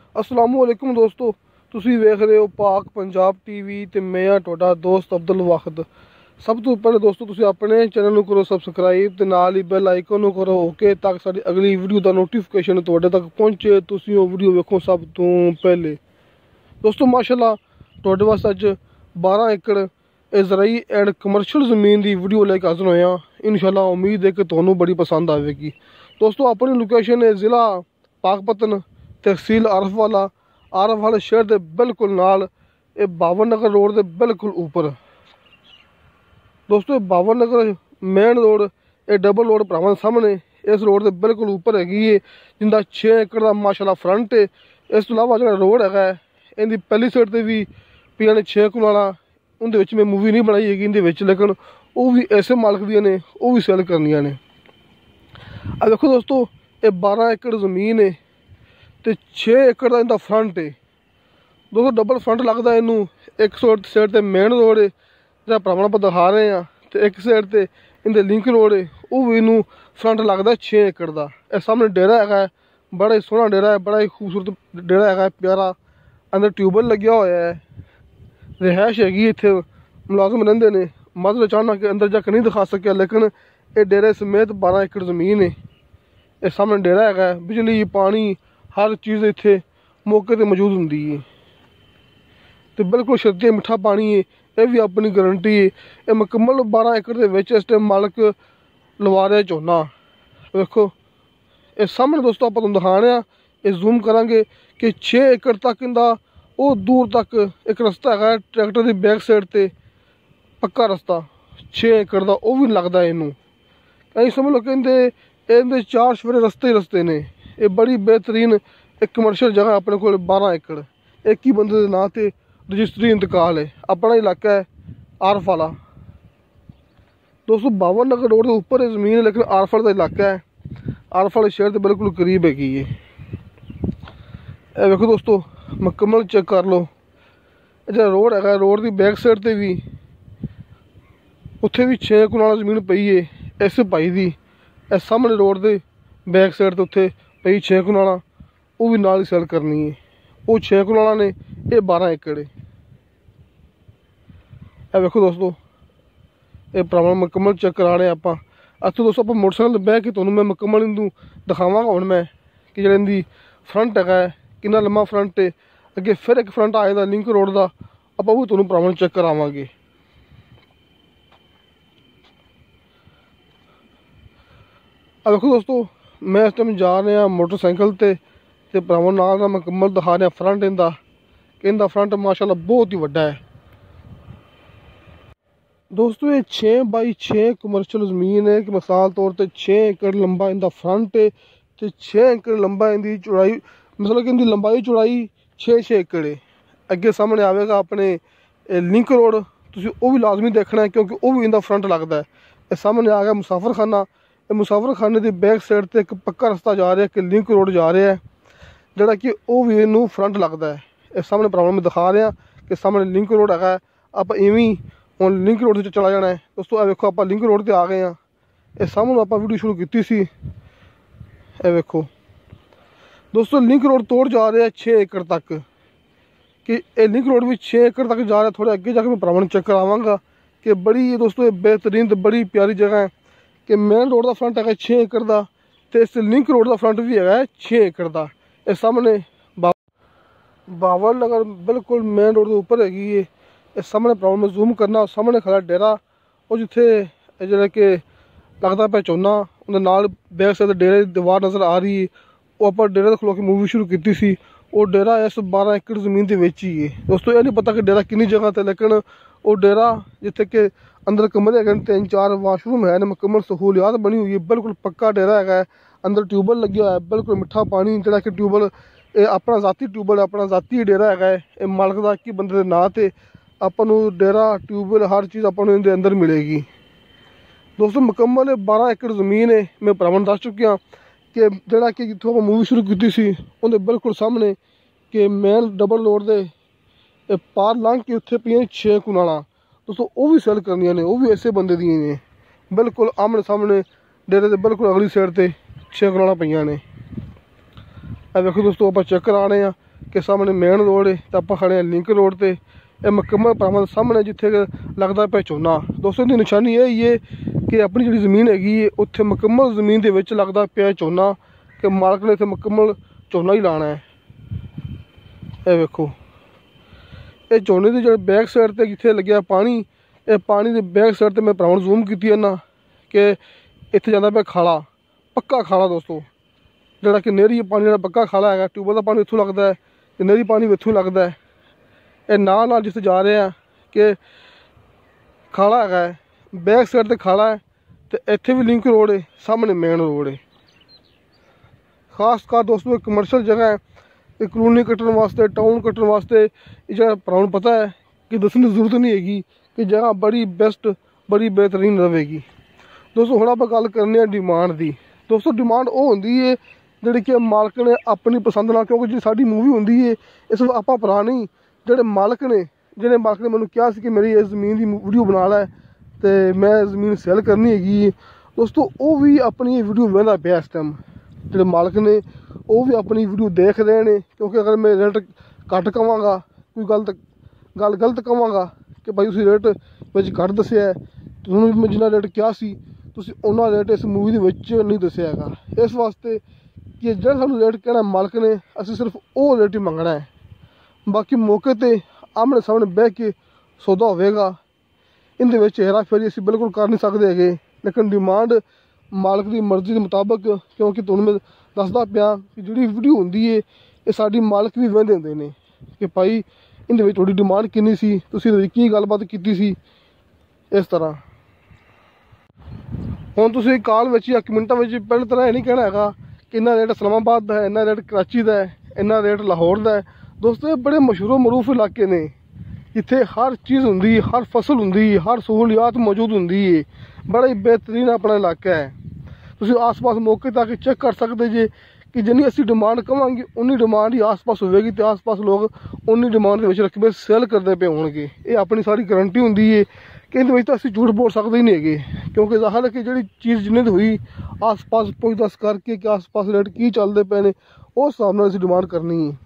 अस्सलामुअलैकुम दोस्तों, ਤੁਸੀਂ ਵੇਖ ਰਹੇ ਹੋ ਪਾਕ ਪੰਜਾਬ ਟੀਵੀ ਤੇ ਮੈਂ ਆ ਤੁਹਾਡਾ ਦੋਸਤ ਅਬਦੁਲ ਵਾਹਿਦ। ਸਭ ਤੋਂ ਪਹਿਲੇ ਦੋਸਤੋ ਤੁਸੀਂ ਆਪਣੇ ਚੈਨਲ ਨੂੰ ਕਰੋ ਸਬਸਕ੍ਰਾਈਬ ਤੇ ਨਾਲ ਹੀ ਬੈਲ ਆਈਕਨ ਨੂੰ ਕਰੋ ਓਕੇ ਤਾਂ ਕਿ ਸਾਡੀ ਅਗਲੀ ਵੀਡੀਓ ਦਾ ਨੋਟੀਫਿਕੇਸ਼ਨ ਤੁਹਾਡੇ ਤੱਕ ਪਹੁੰਚੇ, ਤੁਸੀਂ ਉਹ ਵੀਡੀਓ ਵੇਖੋ ਸਭ ਤੋਂ ਪਹਿਲੇ। ਦੋਸਤੋ ਮਾਸ਼ਾਅੱਲਾ ਤੁਹਾਡੇ ਵਾਸਤੇ ਅੱਜ 12 ਏਕੜ ਜ਼ਰਾਈ ਐਂਡ ਕਮਰਸ਼ੀਅਲ ਜ਼ਮੀਨ ਦੀ ਵੀਡੀਓ ਲੈ ਕੇ ਹਾਜ਼ਰ ਹੋਇਆ। ਇਨਸ਼ਾਅੱਲਾ ਉਮੀਦ ਹੈ ਕਿ ਤੁਹਾਨੂੰ ਬੜੀ ਪਸੰਦ ਆਵੇਗੀ। ਦੋਸਤੋ ਆਪਣੀ ਲੋਕੇਸ਼ਨ ਹੈ ਜ਼ਿਲ੍ਹਾ ਪਾਕਪਤਨ, तहसील आरफ वाले शहर के बिल्कुल नाल बावन नगर रोड के बिल्कुल ऊपर। दोस्तों Bawan Nagar main road double road Bharawan सामने इस रोड के बिल्कुल ऊपर हैगी है, जिंदा 6 एकड़ का माशाल्लाह फ्रंट है। इस तो इलावा जो रोड है इनकी पहली साइड से भी पिया ने 6 कनाला उनके मैं मूवी नहीं बनाई हैगी इनके, लेकिन वो भी ऐसे मालिक दी ने वो भी सेल करनियां ने। आ देखो दोस्तों ये 12 एकड़ ज़मीन है तो 6 एकड़ का इनका फ्रंट है। दोस्तों डबल फ्रंट लगता इनू, एक साइड से मेन रोड है जो भरावां आप दिखा रहे हैं, तो एक साइड से इनके लिंक रोड है वो भी इनू फ्रंट लगता 6 एकड़ का। यह सामने डेरा है, बड़ा ही सोहना डेरा है, बड़ा ही खूबसूरत डेरा है, प्यारा। अंदर ट्यूबवेल लग्या हुआ है, रिहायश हैगी इत्थे, मुलाजम रहिंदे ने। मदद अचानक अंदर जाकर नहीं दिखा सकिया, लेकिन ये डेरे समेत 12 एकड़ ज़मीन है। ये सामने डेरा है, बिजली पानी हर चीज़ इत्थे मौके पर मौजूद होंदी है, तो बिल्कुल शुद्ध मिठा पानी है। यह भी अपनी गारंटी है। यह मुकम्मल 12 एकड़ के विच इस टाइम मालिक लवा रहा झोना। देखो ये सामने दोस्तों आप तुहानूं दिखा रहे हैं, ये जूम करांगे कि 6 एकड़ तक इनका वो दूर तक एक रस्ता है ट्रैक्टर की बैक साइड ते पक्का रस्ता 6 एकड़ का, वो भी लगता है इनू। कहीं समझ लो कि इनके 4 सवेरे रस्ते ही रस्ते ने। ये बड़ी बेहतरीन एक कमर्शियल जगह अपने को 12 एकड़ एक ही बंदे के नां ते रजिस्ट्री इंतकाल है। अपना इलाका है आरफ वाला। दोस्तों 52 नगर रोड के ऊपर है ज़मीन है, लेकिन आरफ वाला इलाका है, आरफ वाले शहर के बिल्कुल करीब हैगी है। देखो दोस्तों मुकम्मल चेक कर लो, जो रोड है रोड की बैक साइड से भी उत्थे भी 6 कनाल ज़मीन पई है इस भाई की। इस सामने रोड के बैक साइड तो उत्थे पई 6 कनाला, वो भी नाल ही सेल करनी है। वो 6 कनाला ने, ये 12 एकड़ है। यह देखो दोस्तों ये भरावां मुकम्मल चेक करा रहे आप। अच्छा दोस्तों आप मोटरसाइकिल बह के तुहानूं मैं मुकम्मल इनू दिखावांगा हुण मैं कि जिहड़ा इनदी फ्रंट है कितना लम्मा फ्रंट है। अगे फिर एक फ्रंट आ जांदा लिंक रोड का, आपां वो तुहानूं भरावां चेक करावांगे। आ देखो दोस्तों मैं इस टाइम जा रहा मोटरसाइकिल ते भरावां नाल मुकम्मल दिखा रहा फ्रंट इनका फ्रंट माशाल्लाह बहुत ही वड्डा है। दोस्तों ये 6 बाई 6 कमर्शियल ज़मीन है कि मिसाल तौर पर 6 एकड़ लंबा इनका फ्रंट है तो 6 एकड़ लंबा इनकी चौड़ाई, मतलब कि इनकी लंबाई चौड़ाई 6 एकड़ है। अगे सामने आएगा अपने लिंक रोड, तुसीं वो भी लाजमी देखना है क्योंकि वो भी इनका फ्रंट लगता है। ये सामने आ गया मुसाफर खाना, मुसाफर खाने की बैक साइड से एक पक्का रस्ता जा रहा है कि लिंक रोड जा रहा है, जोड़ा कि वो भी इनू फ्रंट लगता है। इस सामने प्रॉब्लम में दिखा रहे हैं कि सामने लिंक रोड है, आप इवें हम लिंक रोड से चला जाना है। दोस्तों आ देखो आप लिंक रोड पर आ गए हैं। इस सामने आप वीडियो शुरू की सी, ये देखो दोस्तों लिंक रोड तोड़ जा रहा है 6 एकड़ तक, कि ये लिंक रोड भी 6 एकड़ तक जा रहा है। थोड़े अगे जाकर मैं भरावां चेक करावांगा कि बड़ी दोस्तों ये बेहतरीन तो बड़ी प्यारी जगह है कि मेन रोड का फ्रंट है 6 एकड़ का, तो इस लिंक रोड का फ्रंट भी है 6 एकड़ का। इस सामने 52 नगर बिल्कुल मेन रोड के ऊपर हैगी है। इस सामने प्रॉब्लम में जूम करना, सामने खड़ा डेरा वो जिथे जो कि लगता पे झोना, उन्हें नाल बैक साइड डेरे की दीवार नज़र आ रही है। वो आप डेरे खलो के मूवी शुरू की सी। वो डेरा इस 12 एकड़ ज़मीन के विच ही है। दोस्तों यह नहीं पता कि डेरा कितनी जगह पर, लेकिन वो डेरा जिथे कि अंदर कमरे है 3-4 वाशरूम है, मुकम्मल सहूलियात बनी हुई है, बिल्कुल पक्का डेरा है। अंदर ट्यूबवेल लगे हुआ है, बिल्कुल मिठा पानी, जोड़ा कि ट्यूबवेल अपना जाती ट्यूबवेल अपना जाती डेरा है। मालिक का कि बंदे के नाँ से आपनू डेरा ट्यूबवेल हर चीज़ आपनू इनके अंदर मिलेगी। दोस्तों मुकम्मल 12 एकड़ ज़मीन है। मैं भरावां दस चुकिया कि जोड़ा कि जितों आप मूवी शुरू की सी उनके बिल्कुल सामने कि मेन डबल रोड के पार लंघ के उत्थे पियां 6 कनाला। दोस्तों वो भी सेल करनियां ने, वो भी ऐसे बंदे दी ने, बिल्कुल आमने सामने डेरे के बिल्कुल अगली साइड से 6 कनाला पईयां ने। देखो दोस्तों आप चेक करा रहे हैं कि सामने मेन रोड है तो आप खड़े हैं लिंक रोड पर। यह मुकम्मल भरावां सामने जिथे लगता पे झोना। दोस्तों की निशानी यही है कि अपनी जी जमीन हैगी उत्थे मुकम्मल जमीन के विच लगता पे झोना कि मालक ने इतने मुकम्मल झोना ही लाना है। ये वेखो ये झोने की जो बैक साइड पर जिथे लग्या पानी, ये पानी के बैक साइड पर मैं भरावां जूम की ना कि इत्थे जांदा पे खाला, पक्का खाला दोस्तों, जोड़ा कि नेरी पानी जो पक्का खाला है। ट्यूबवेल का पानी इत्थों लगता है, नेरी पानी भी इत्थों लगता है। ये नाल जिथे जा रहे हैं कि खाला है, बैक साइड पर खाला है तो इत्थे भी लिंक रोड है, सामने मेन रोड है। खास कर दोस्तों एक कमर्शियल जगह है, एक कॉलोनी कट्टन वास्ते, टाउन कट्टन वास्ते जो भरावां नूं पता है कि दसने की जरूरत नहीं हैगी कि जगह बड़ी बेस्ट बड़ी बेहतरीन रहेगी। दोस्तों हुण आपां गल करने डिमांड की। दोस्तों डिमांड वो होंदी है जिहड़ी कि मालक ने अपनी पसंद नाल, क्योंकि जी साडी मूवी होंदी है इस आपां भरा नहीं, जिहड़े मालक ने मैनूं कहा कि मेरी इस जमीन की वीडियो बना लै ते मैं जमीन सेल करनी हैगी। दोस्तों वो भी अपनी वीडियो वेंदा पिया इस टाइम, जिहड़े मालक ने वो भी अपनी वीडियो देख रहे हैं। क्योंकि अगर मैं रेट घट कहांगा, कोई गल गलत कहांगा कि भाई तुसीं रेट विच घट दस्सिआ है, तुहानूं मैं जिन्ना रेट कहा सी तुसीं उन्ना रेट इस मूवी दे विच नहीं दस्सिआ हैगा। इस वास्ते कि जिहड़ा सानूं रेट कहना मालक ने, असीं सिर्फ वो रेट ही मंगना है। बाकी मौके पर आमने सामने बह के सौदा होवेगा, इहदे विच हेरा फेरी असीं बिल्कुल कर नहीं सकते हैगे। लेकिन डिमांड मालक की मर्जी के मुताबिक, क्योंकि तुहानूं मैं दसदा पिया कि जिहड़ी वीडियो होंदी है ये साडी मालक भी वेंदे हुंदे ने कि भाई इहदे विच तुहाडी डिमांड किन्नी सी, तुसीं इहदे विच की गलबात कीती सी। इस तरह हुण तुसीं कॉल विच या कमेंटां विच पहले तरह यह नहीं कहना हैगा कि इन्ना रेट इस्लामाबाद का है, इन्ना रेट कराची का है, इन्ना रेट लाहौर का है। दोस्तों ये बड़े मशहूर मरूफ इलाके ने जिथे हर चीज़ होंदी, हर फसल होंदी, हर सहूलियात मौजूद होंदी है। बड़ा ही बेहतरीन अपना इलाका है। तुसीं आस पास मौके तक चेक कर सकते जे कि जिन्नी असीं डिमांड कहांगे उन्नी डिमांड ही आस पास होगी, तो आस पास लोग उन्नी डिमांड के रकबे सेल करते पे होणगे। ये अपनी सारी गारंटी होंदी है कि इहदे विच तां असीं झूठ बोल सकते ही नहीं हैगे, क्योंकि जाहिर है कि जिहड़ी चीज़ जिन्ने दी हुई आस पास पुछ दस करके कि आस पास रेट की चलते पे ने उस हिसाब नाल असीं डिमांड करनी है।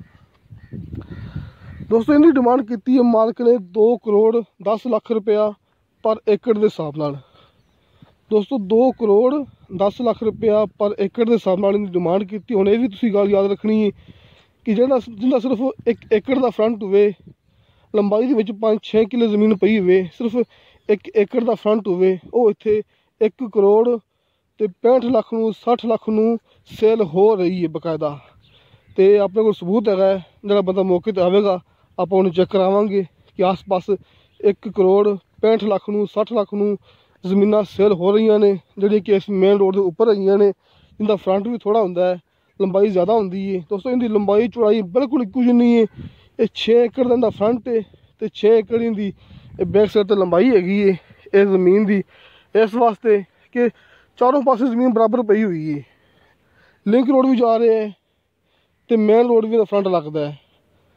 दोस्तों इनकी डिमांड की है मालक ने 2 करोड़ 10 लाख रुपया पर एकड़ के हिसाब नाल। दोस्तों 2 करोड़ 10 लाख रुपया पर एकड़ के हिसाब नाल इनकी डिमांड की। हुण ये भी तुसीं गल याद रखनी है कि जिहड़ा सिर्फ 1 एकड़ का फ्रंट होवे, लंबाई दे विच 5-6 किले जमीन पई होवे, सिर्फ 1 एकड़ का फ्रंट होवे, वो इत्थे 1 करोड़ ते 65 लाख नूं 60 लाख नूं सेल हो रही है बकायदा। तो अपने को सबूत है, जो बंदा मौके पर आएगा आप उन्हें चेक करावांगे कि आस पास 1 करोड़ 65 लाख नूं 60 लाख नूं जमीन सेल हो रही ने, जिहड़ियां कि इस मेन रोड के उपर रही ने, इनका फ्रंट भी थोड़ा होंदा है, लंबाई ज़्यादा होंदी है। दोस्तों इनकी लंबाई चौड़ाई बिल्कुल इक्को जिन्नी है। ये 6 एकड़ का इनका फ्रंट है तो 6 एकड़ इनकी बैक साइड तो लंबाई हैगी है इस जमीन की। इस वास्ते कि चारों पासे जमीन बराबर पई हुई है, लिंक रोड भी जा रहे हैं तो मेन रोड भी फ्रंट लगता है,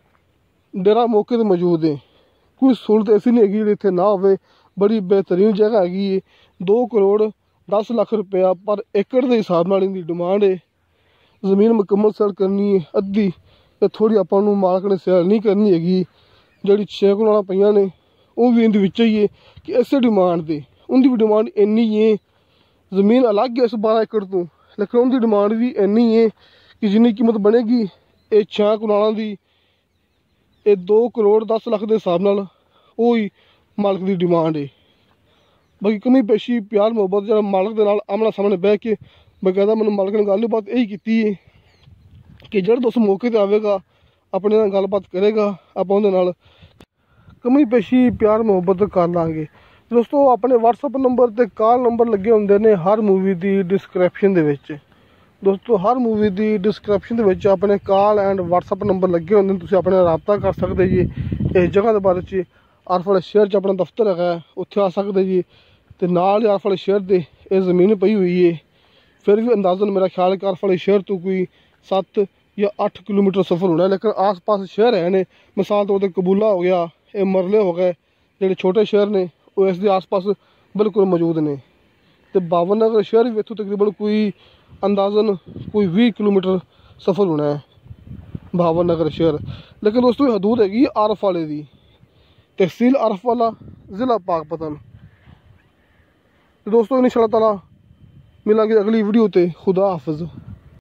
डेरा मौके पर मौजूद है। कोई सहूलत ऐसी नहीं हैगी इत्थे ना होवे, बड़ी बेहतरीन जगह हैगी। 2 करोड़ 10 लाख रुपया पर एकड़ के हिसाब नाल इनकी डिमांड है। जमीन मुकम्मल सेल करनी है, अद्धी ते थोड़ी आपां नूं मालक ने सेल नहीं करनी हैगी। जिहड़ी 6 कनालां पईयां ने वो भी इहदे विच ही है कि इसे डिमांड दे, उनकी भी डिमांड इन्नी है। जमीन अलग है इस 12 एकड़ तो, लेकिन उनकी डिमांड भी इन्नी है कि जिन्नी कीमत बनेगी ये 6 कनालां दी, ये 2 करोड़ 10 लाख के हिसाब नाल वो ही मालक की डिमांड है। बाकी कमी पेशी प्यार मुहब्बत जो मालक के नाल आमना सामने बह के बकायदा मैंने मालक ने गलबात यही की है कि जो दोस्त मौके पर आएगा अपने नाल गलबात करेगा, आप उहदे नाल कमी पेशी प्यार मुहब्बत कर लाँगे। दोस्तों अपने WhatsApp नंबर ते कॉल नंबर लगे होंदे ने हर मूवी की डिस्क्रिप्शन दे विच। दोस्तों हर मूवी की डिस्क्रिप्शन के अपने कॉल एंड WhatsApp नंबर लगे होंगे, तुसीं अपने रबता कर सकते जी। इस जगह के बारे च आरफ वाले शहर अपना दफ्तर है उत्थे आ सकते जी। तो नाल आरफ वाले शहर के ये जमीन पई हुई है। फिर भी अंदाजन मेरा ख्याल है कि आरफ वाले शहर तो कोई 7 या 8 किलोमीटर सफ़र होना है, लेकिन आस पास शहर है ने, मिसाल तौर पर कबूला हो गया, ये मरले हो गए, जोड़े छोटे शहर ने वो इस आस पास बिल्कुल मौजूद ने। तो बावन नगर शहर भी इतों तकरीबन कोई अंदाजन कोई 20 किलोमीटर सफ़र होना है। भावर नगर शहर। लेकिन दोस्तों हदूद हैगी आरफ वाले दी, तहसील आरफ वाला, ज़िला पाकपतन। तो दोस्तों इंशाअल्लाह ताला मिलांगे अगली वीडियो ते। खुदा हाफिज़।